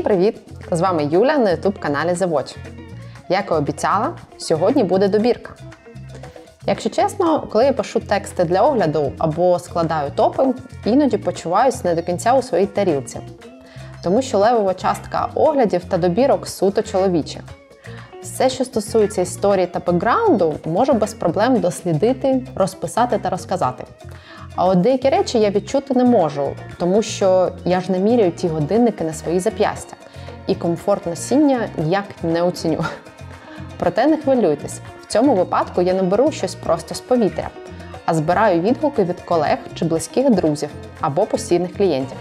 привіт! З вами Юля на YouTube-каналі The Watch. Як і обіцяла, сьогодні буде добірка. Якщо чесно, коли я пишу тексти для огляду або складаю топи, іноді почуваюся не до кінця у своїй тарілці. Тому що левова частка оглядів та добірок суто чоловіча. Все, що стосується історії та бекграунду, можу без проблем дослідити, розписати та розказати. А от деякі речі я відчути не можу, тому що я ж не міряю ті годинники на свої зап'ястя. І комфорт носіння ніяк не оціню. Проте не хвилюйтесь, в цьому випадку я не беру щось просто з повітря, а збираю відгуки від колег чи близьких друзів або постійних клієнтів.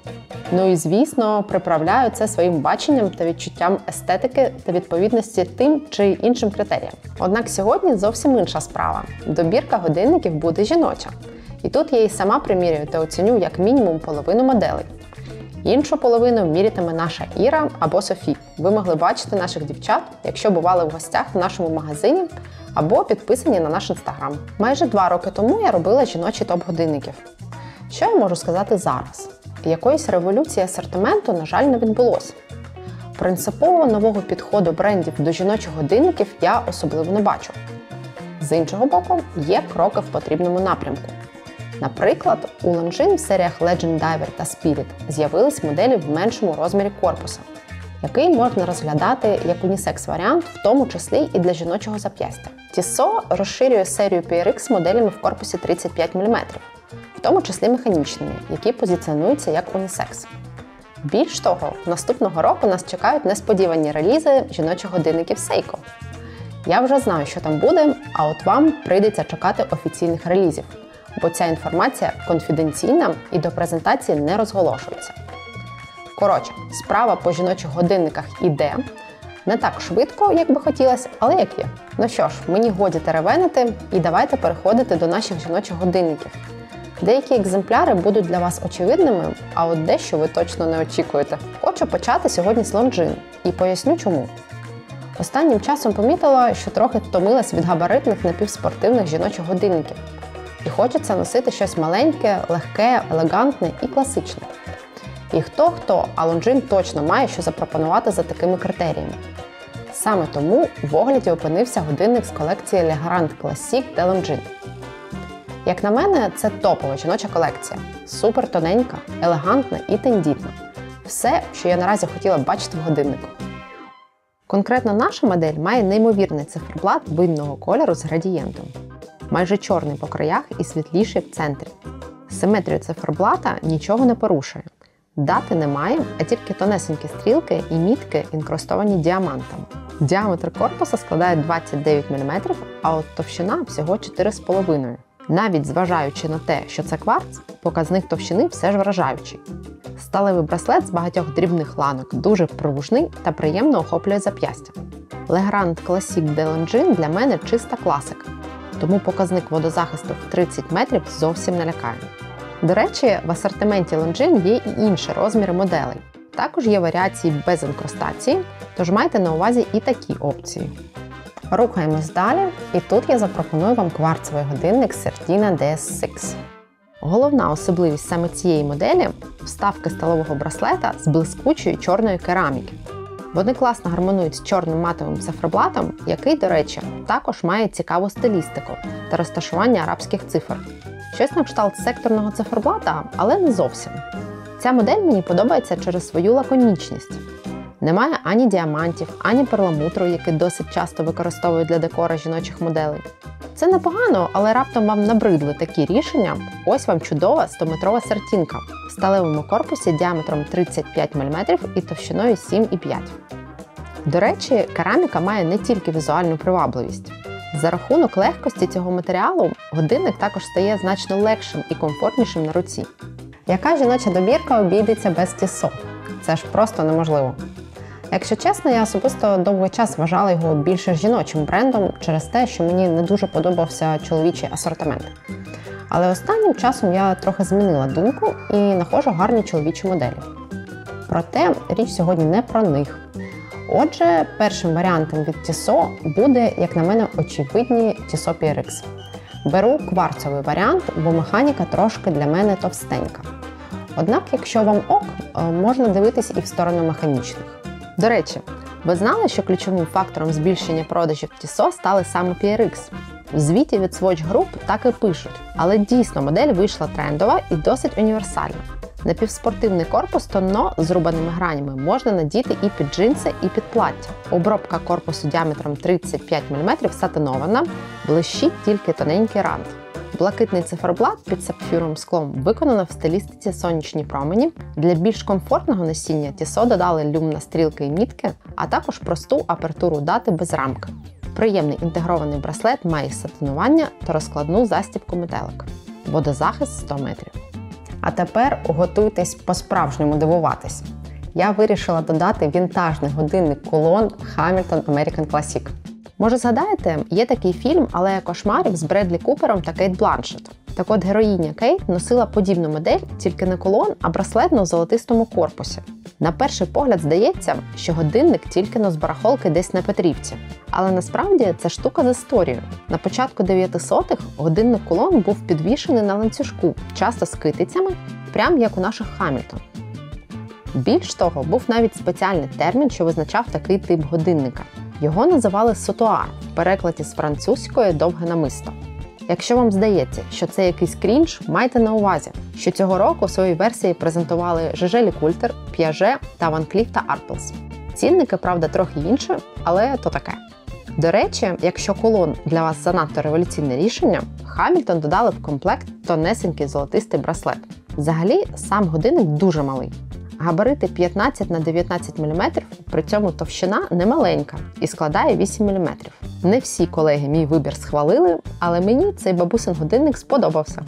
Ну і, звісно, приправляю це своїм баченням та відчуттям естетики та відповідності тим чи іншим критеріям. Однак сьогодні зовсім інша справа. Добірка годинників буде жіноча. І тут я і сама примірюю та оціню як мінімум половину моделей. Іншу половину мірятиме наша Іра або Софі. Ви могли бачити наших дівчат, якщо бували в гостях в нашому магазині або підписані на наш інстаграм. Майже 2 роки тому я робила жіночий топ годинників. Що я можу сказати зараз? Якоїсь революції асортименту, на жаль, не відбулося. Принципово нового підходу брендів до жіночих годинників я особливо не бачу. З іншого боку, є кроки в потрібному напрямку. Наприклад, у Longines в серіях Legend Diver та Spirit з'явились моделі в меншому розмірі корпуса, який можна розглядати як унісекс-варіант, в тому числі і для жіночого зап'ястя. Tissot розширює серію PRX моделями в корпусі 35 мм, в тому числі механічними, які позиціонуються як унісекс. Більш того, наступного року нас чекають несподівані релізи жіночих годинників Seiko. Я вже знаю, що там буде, а от вам прийдеться чекати офіційних релізів, бо ця інформація конфіденційна і до презентації не розголошується. Коротше, справа по жіночих годинниках іде. Не так швидко, як би хотілося, але як є. Ну що ж, мені годі теревенити і давайте переходити до наших жіночих годинників. Деякі екземпляри будуть для вас очевидними, а от дещо ви точно не очікуєте. Хочу почати сьогодні з Longines і поясню чому. Останнім часом помітила, що трохи втомилась від габаритних напівспортивних жіночих годинників. І хочеться носити щось маленьке, легке, елегантне і класичне. І хто-хто, а Longines точно має що запропонувати за такими критеріями. Саме тому в огляді опинився годинник з колекції Le Grand Classique de Longines. Як на мене, це топова жіноча колекція. Супер тоненька, елегантна і тендітна. Все, що я наразі хотіла б бачити в годиннику. Конкретно наша модель має неймовірний циферблат винного кольору з градієнтом. Майже чорний по краях і світліший в центрі. Симетрію циферблата нічого не порушує. Дати немає, а тільки тонесенькі стрілки і мітки інкрустовані діамантами. Діаметр корпуса складає 29 мм, а от товщина всього 4,5. Навіть зважаючи на те, що це кварц, показник товщини все ж вражаючий. Сталевий браслет з багатьох дрібних ланок дуже пружний та приємно охоплює зап'ястя. Le Grand Classique de Longines для мене чиста класика, тому показник водозахисту в 30 метрів зовсім не лякає. До речі, в асортименті Longines є і інші розміри моделей. Також є варіації без інкрустації, тож майте на увазі і такі опції. Рухаємось далі, і тут я запропоную вам кварцевий годинник Certina DS6. Головна особливість саме цієї моделі – вставки сталевого браслета з блискучої чорної кераміки. Вони класно гармонують з чорним матовим циферблатом, який, до речі, також має цікаву стилістику та розташування арабських цифр. Щось на кшталт секторного циферблата, але не зовсім. Ця модель мені подобається через свою лаконічність. Немає ані діамантів, ані перламутру, який досить часто використовують для декора жіночих моделей. Це непогано, але раптом вам набридли такі рішення, ось вам чудова 100-метрова Certinка в сталевому корпусі діаметром 35 мм і товщиною 7,5. До речі, кераміка має не тільки візуальну привабливість. За рахунок легкості цього матеріалу, годинник також стає значно легшим і комфортнішим на руці. Яка жіноча добірка обійдеться без Tissot? Це ж просто неможливо. Якщо чесно, я особисто довгий час вважала його більше жіночим брендом через те, що мені не дуже подобався чоловічий асортимент. Але останнім часом я трохи змінила думку і знаходжу гарні чоловічі моделі. Проте річ сьогодні не про них. Отже, першим варіантом від Tissot буде, як на мене, очевидні Tissot PRX. Беру кварцовий варіант, бо механіка трошки для мене товстенька. Однак, якщо вам ок, можна дивитись і в сторону механічних. До речі, ви знали, що ключовим фактором збільшення продажів Tissot стали саме PRX? В звіті від Swatch Group так і пишуть, але дійсно модель вийшла трендова і досить універсальна. Напівспортивний корпус тонно з рубаними гранями можна надіти і під джинси, і під плаття. Обробка корпусу діаметром 35 мм сатинована, блищить тільки тоненький рант. Блакитний циферблат під сапфіровим склом виконано в стилістиці сонячні промені. Для більш комфортного носіння Tissot додали люмна стрілки і мітки, а також просту апертуру дати без рамки. Приємний інтегрований браслет має сатинування та розкладну застібку метелик. Водозахист 100 метрів. А тепер готуйтесь по-справжньому дивуватись. Я вирішила додати вінтажний годинник кулон Hamilton American Classic. Може згадаєте, є такий фільм «Алея кошмарів» з Бредлі Купером та Кейт Бланшетт. Так от героїня Кейт носила подібну модель, тільки не кулон, а браслет в золотистому корпусі. На перший погляд здається, що годинник тільки з барахолки десь на Петрівці. Але насправді це штука з історією. На початку 900-х годинник кулон був підвішений на ланцюжку, часто з китицями, прямо як у наших Хамільтон. Більш того, був навіть спеціальний термін, що визначав такий тип годинника. Його називали сотуар, в перекладі з французької «довге намисто». Якщо вам здається, що це якийсь крінж, майте на увазі, що цього року в своїй версії презентували Жежелі Культер, П'яже та Ван Кліф та Арпелс. Цінники, правда, трохи інші, але то таке. До речі, якщо кулон для вас занадто революційне рішення, Hamilton додали в комплект тонесенький золотистий браслет. Взагалі, сам годинник дуже малий. Габарити 15 на 19 мм, при цьому товщина немаленька і складає 8 мм. Не всі колеги мій вибір схвалили, але мені цей бабусин годинник сподобався.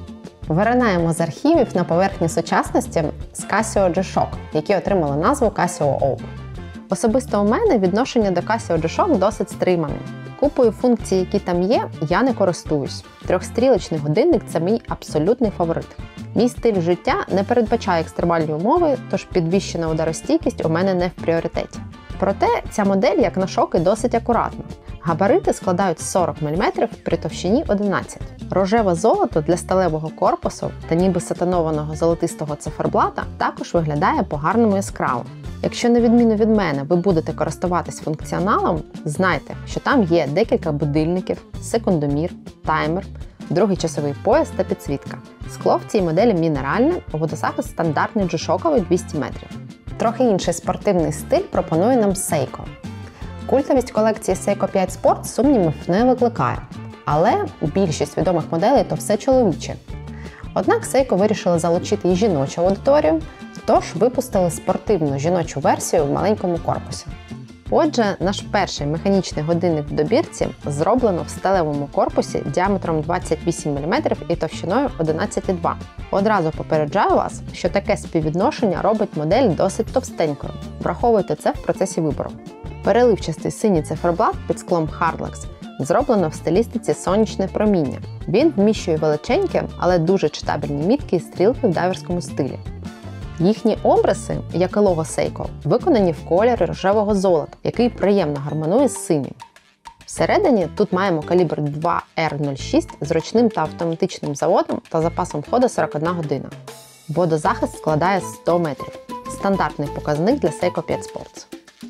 Виринаємо з архівів на поверхні сучасності з Casio G-Shock, які отримали назву Casio O. Особисто у мене відношення до Casio G-Shock досить стримане. Купою функцій, які там є, я не користуюсь. Трьохстрілочний годинник – це мій абсолютний фаворит. Мій стиль життя не передбачає екстремальні умови, тож підвищена ударостійкість у мене не в пріоритеті. Проте ця модель, як на шоки, досить акуратна. Габарити складають 40 мм при товщині 11. Рожеве золото для сталевого корпусу та ніби сатинованого золотистого циферблата також виглядає по-гарному яскраво. Якщо на відміну від мене ви будете користуватись функціоналом, знайте, що там є декілька будильників, секундомір, таймер, другий часовий пояс та підсвітка. Скло в цій моделі мінеральне, водозахист стандартний G-Shock 200 метрів. Трохи інший спортивний стиль пропонує нам Seiko. Культовість колекції Seiko 5 Sport сумнівів не викликає, але більшість відомих моделей – то все чоловіче. Однак Seiko вирішили залучити і жіночу аудиторію, тож випустили спортивну жіночу версію в маленькому корпусі. Отже, наш перший механічний годинник в добірці зроблено в сталевому корпусі діаметром 28 мм і товщиною 11,2. Одразу попереджаю вас, що таке співвідношення робить модель досить товстенькою. Враховуйте це в процесі вибору. Переливчастий синій циферблат під склом Hardlex зроблено в стилістиці сонячне проміння. Він вміщує величенькі, але дуже читабельні мітки і стрілки в дайверському стилі. Їхні обриси, як і лого Seiko, виконані в кольорі рожевого золота, який приємно гармонує з синім. Всередині тут маємо калібр 2R06 з ручним та автоматичним заводом та запасом ходу 41 година. Водозахист складає 100 метрів. Стандартний показник для Seiko 5 Sports.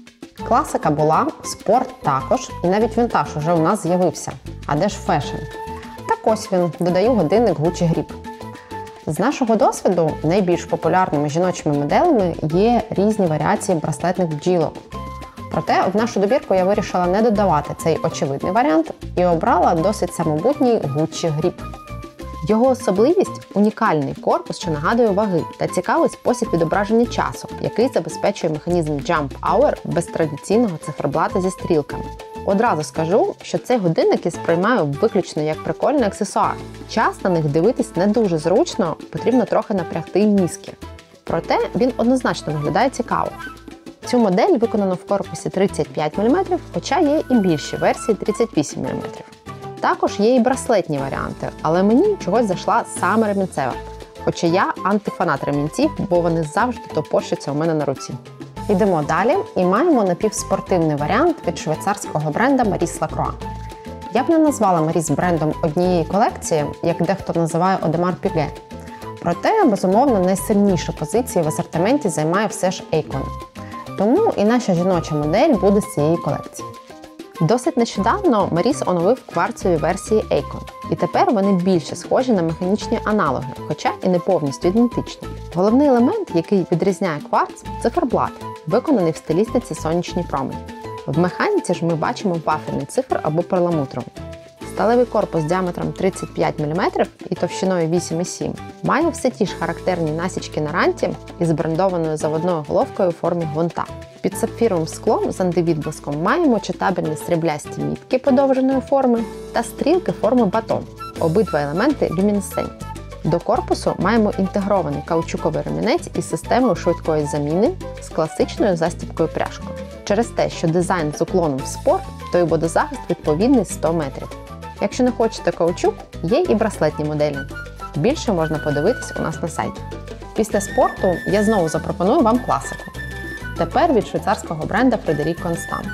Класика була, спорт також, і навіть вінтаж уже у нас з'явився. А де ж фешн? Так ось він, додаю годинник Gucci Grip. З нашого досвіду найбільш популярними жіночими моделями є різні варіації браслетних бджілок. Проте в нашу добірку я вирішила не додавати цей очевидний варіант і обрала досить самобутній Gucci Grip. Його особливість – унікальний корпус, що нагадує ваги, та цікавий спосіб відображення часу, який забезпечує механізм Jump Hour без традиційного циферблата зі стрілками. Одразу скажу, що цей годинник я сприймаю виключно як прикольний аксесуар. Час на них дивитись не дуже зручно, потрібно трохи напрягти мізки. Проте він однозначно виглядає цікаво. Цю модель виконано в корпусі 35 мм, хоча є і більші версії 38 мм. Також є і браслетні варіанти, але мені чогось зайшла саме ремінцева. Хоча я антифанат ремінців, бо вони завжди топорщаться у мене на руці. Йдемо далі і маємо напівспортивний варіант від швейцарського бренда Maurice Lacroix. Я б не назвала Maurice брендом однієї колекції, як дехто називає Audemars Piguet. Проте, безумовно, найсильнішу позицію в асортименті займає все ж Acon. Тому і наша жіноча модель буде з цієї колекції. Досить нещодавно Meris оновив кварцеві версії Acon, і тепер вони більше схожі на механічні аналоги, хоча і не повністю ідентичні. Головний елемент, який відрізняє кварц – циферблат, виконаний в стилістиці сонячний промінь. В механіці ж ми бачимо вафельний цифр або перламутровий. Сталевий корпус діаметром 35 мм і товщиною 8,7 має все ті ж характерні насічки на ранті із брендованою заводною головкою у формі гвинта. Під сапфіровим склом з антивідблиском маємо читабельні сріблясті мітки подовженої форми та стрілки форми батон. Обидва елементи люмінесцентні. До корпусу маємо інтегрований каучуковий ремінець із системою швидкої заміни з класичною застібкою пряжкою. Через те, що дизайн з уклоном в спорт, то й водозахист відповідний 100 метрів. Якщо не хочете каучук, є і браслетні моделі. Більше можна подивитись у нас на сайті. Після спорту я знову запропоную вам класику. Тепер від швейцарського бренда Frédéric Constant.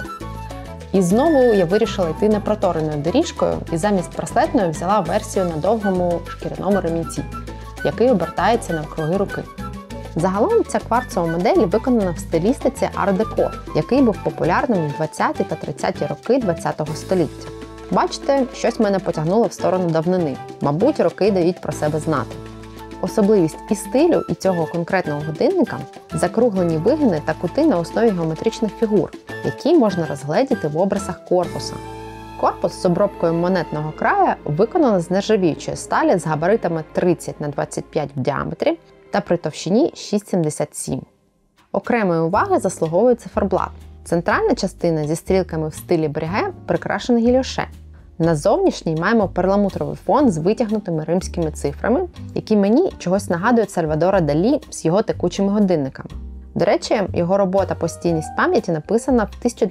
І знову я вирішила йти непротореною доріжкою і замість браслетної взяла версію на довгому шкіряному ремінці, який обертається навкруги руки. Загалом ця кварцова модель виконана в стилістиці ар-деко, який був популярним в 20-ті та 30-ті роки ХХ століття. Бачите, щось мене потягнуло в сторону давнини. Мабуть, роки дають про себе знати. Особливість і стилю, і цього конкретного годинника – закруглені вигини та кути на основі геометричних фігур, які можна розгледіти в обрисах корпуса. Корпус з обробкою монетного краю виконано з нержавіючої сталі з габаритами 30х25 в діаметрі та при товщині 6,77. Окремої уваги заслуговує циферблат. Центральна частина зі стрілками в стилі бріге прикрашена гільоше. На зовнішній маємо перламутровий фон з витягнутими римськими цифрами, які мені чогось нагадують Сальвадора Далі з його текучими годинниками. До речі, його робота «Постійність пам'яті» написана в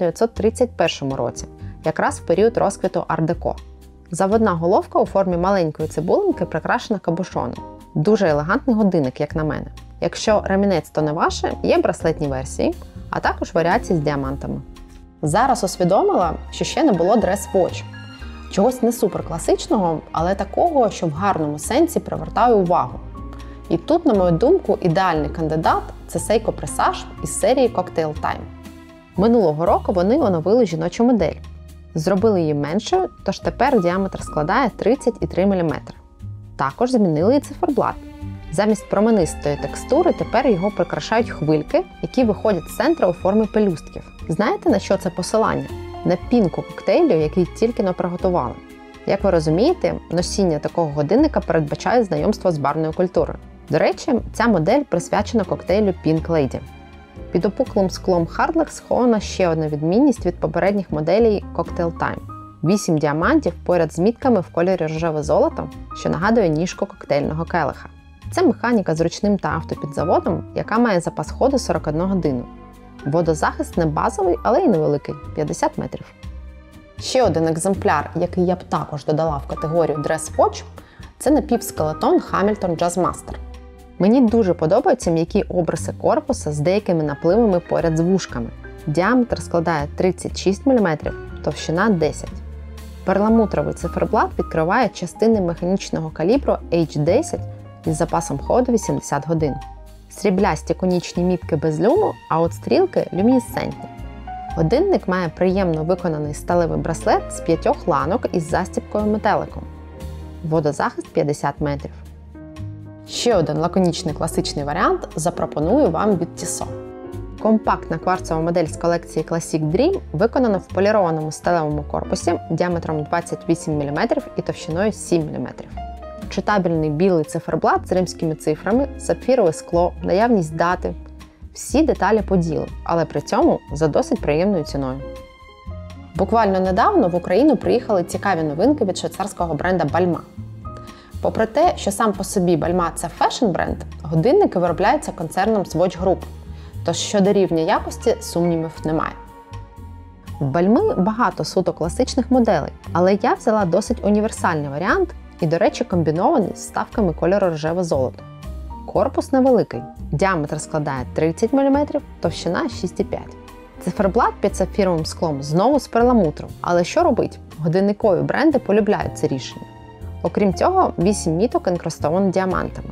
1931 році, якраз в період розквіту ар-деко. Заводна головка у формі маленької цибулинки прикрашена кабушоном. Дуже елегантний годинник, як на мене. Якщо ремінець то не ваше, є браслетні версії, а також варіації з діамантами. Зараз усвідомила, що ще не було дрес-вотч. Чогось не суперкласичного, але такого, що в гарному сенсі привертає увагу. І тут, на мою думку, ідеальний кандидат – це Seiko Presage із серії Cocktail Time. Минулого року вони оновили жіночу модель. Зробили її меншою, тож тепер діаметр складає 30,3 мм. Також змінили і циферблат. Замість променистої текстури тепер його прикрашають хвильки, які виходять з центра у формі пелюстків. Знаєте, на що це посилання? На пінку коктейлю, який тільки-но приготували. Як ви розумієте, носіння такого годинника передбачає знайомство з барною культурою. До речі, ця модель присвячена коктейлю Pink Lady. Під опуклим склом Hardlex схована ще одна відмінність від попередніх моделей Cocktail Time. 8 діамантів поряд з мітками в кольорі рожеве золото, що нагадує ніжку коктейльного келиха. Це механіка з ручним та автопідзаводом, яка має запас ходу 41 годину. Водозахист не базовий, але й невеликий – 50 метрів. Ще один екземпляр, який я б також додала в категорію Dress Watch – це напівскелетон Hamilton Jazzmaster. Мені дуже подобаються м'які обриси корпуса з деякими напливами поряд з вушками. Діаметр складає 36 мм, товщина 10 мм. Перламутровий циферблат відкриває частини механічного калібру H10 із запасом ходу 80 годин. Сріблясті конічні мітки без люму, а от стрілки люмінесцентні. Годинник має приємно виконаний сталевий браслет з 5 ланок із застібкою метеликом. Водозахист 50 метрів. Ще один лаконічний класичний варіант запропоную вам від Tissot. Компактна кварцова модель з колекції Classic Dream виконана в полірованому сталевому корпусі діаметром 28 мм і товщиною 7 мм. Читабельний білий циферблат з римськими цифрами, сапфірове скло, наявність дати. Всі деталі по ділу, але при цьому за досить приємною ціною. Буквально недавно в Україну приїхали цікаві новинки від швейцарського бренда Balmain. Попри те, що сам по собі Balmain – це фешн-бренд, годинники виробляються концерном Swatch Group, тож щодо рівня якості сумнівів немає. В Balmain багато суто класичних моделей, але я взяла досить універсальний варіант і, до речі, комбінований з вставками кольору рожеве золото. Корпус невеликий, діаметр складає 30 мм, товщина 6,5 мм. Циферблат під сапфіровим склом знову з перламутром, але що робить? Годинникові бренди полюбляють це рішення. Окрім цього, 8 міток інкрустовано діамантами.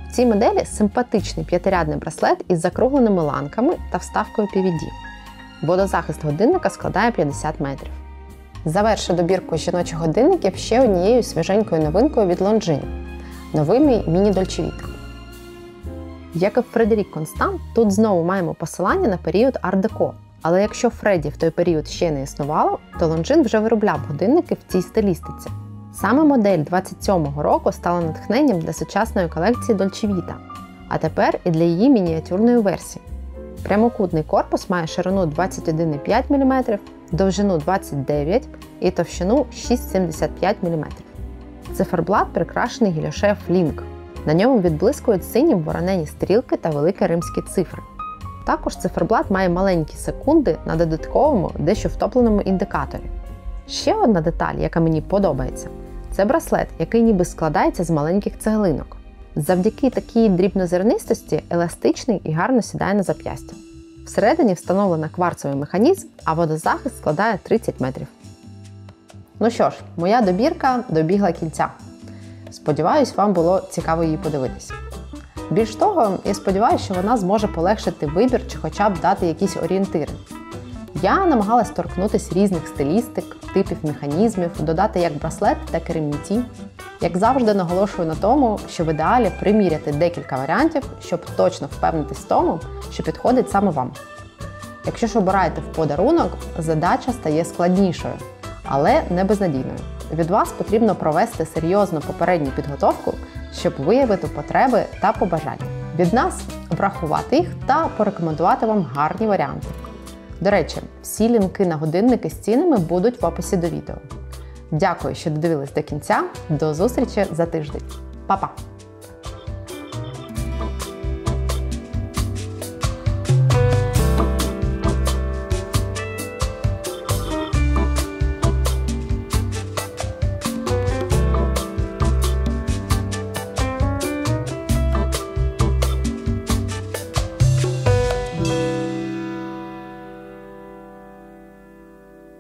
В цій моделі симпатичний п'ятирядний браслет із закругленими ланками та вставкою PVD. Водозахист годинника складає 50 метрів. Завершу добірку жіночих годинників ще однією свіженькою новинкою від Longines – новими Mini Dolce Vita. Як і в Фредерік Констант, тут знову маємо посилання на період Ар-деко. Але якщо Фредді в той період ще не існувало, то Longines вже виробляв годинники в цій стилістиці. Саме модель 27-го року стала натхненням для сучасної колекції Dolce Vita, а тепер і для її мініатюрної версії. Прямокутний корпус має ширину 21,5 мм, довжину 29 і товщину 6,75 мм. Циферблат прикрашений гілошею Link. На ньому відблискують синім воронені стрілки та великі римські цифри. Також циферблат має маленькі секунди на додатковому, дещо втопленому індикаторі. Ще одна деталь, яка мені подобається – це браслет, який ніби складається з маленьких цеглинок. Завдяки такій дрібнозернистості еластичний і гарно сідає на зап'ястя. Всередині встановлено кварцевий механізм, а водозахист складає 30 метрів. Ну що ж, моя добірка добігла кінця. Сподіваюсь, вам було цікаво її подивитись. Більш того, я сподіваюся, що вона зможе полегшити вибір чи хоча б дати якісь орієнтири. Я намагалась торкнутися різних стилістик, типів механізмів, додати як браслет, так і ремінці. Як завжди, наголошую на тому, що в ідеалі приміряти декілька варіантів, щоб точно впевнитись в тому, що підходить саме вам. Якщо ж обираєте в подарунок, задача стає складнішою, але не безнадійною. Від вас потрібно провести серйозну попередню підготовку, щоб виявити потреби та побажання. Від нас – врахувати їх та порекомендувати вам гарні варіанти. До речі, всі лінки на годинники з цінами будуть в описі до відео. Дякую, що додивились до кінця. До зустрічі за тиждень. Па-па!